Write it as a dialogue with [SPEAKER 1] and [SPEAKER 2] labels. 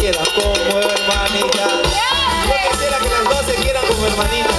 [SPEAKER 1] quiera como hermanita. Yo quisiera que las dos se quieran como hermanitas.